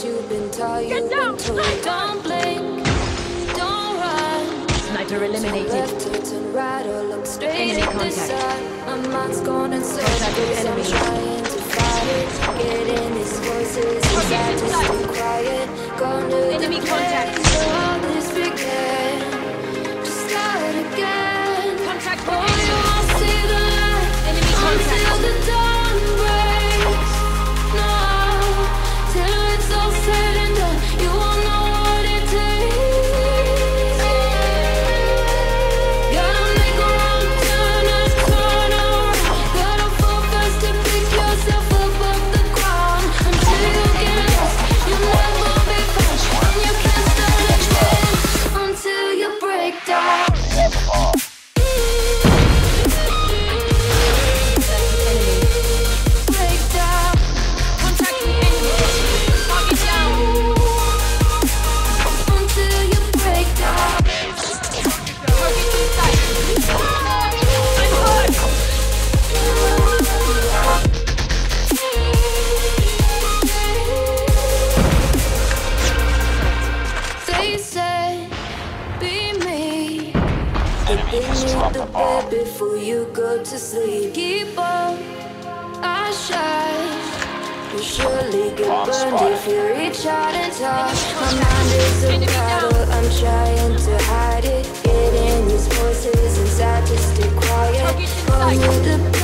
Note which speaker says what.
Speaker 1: you've been taught, you've been told. Don't blink, don't run.
Speaker 2: Sniper eliminated.
Speaker 1: Left or turn right or look straight
Speaker 2: Enemy
Speaker 1: at the
Speaker 2: contact.
Speaker 1: sun. My mind's going in
Speaker 2: Contact with
Speaker 1: circles. I'm
Speaker 2: enemy.
Speaker 1: trying to fight it. Getting these voices inside to stay quiet. Going to
Speaker 2: Enemy
Speaker 1: the
Speaker 2: contact.
Speaker 1: place where all this began. Just start again.
Speaker 2: Contact
Speaker 1: Oh, you won't see the light
Speaker 2: Enemy
Speaker 1: until
Speaker 2: contact.
Speaker 1: the dawn breaks. No, till it's all said and done, you won't know what it takes. Gotta make a wrong turn and turn around. Gotta fall fast to pick yourself up off the ground. Until you get lost, you'll never be found. And you can't start again until you break down. Break down.
Speaker 2: Contact with enemy. Target down.
Speaker 1: Until you break down.
Speaker 2: Target in sight. I'm hurt.
Speaker 1: They say, be me. But they need the bed before you go to sleep. Keep on, I shine. You surely get burned if you reach out and touch. My mind is a battle, I'm trying to hide it. Getting these voices inside to stay quiet.
Speaker 2: Target in
Speaker 1: Going
Speaker 2: sight.
Speaker 1: to the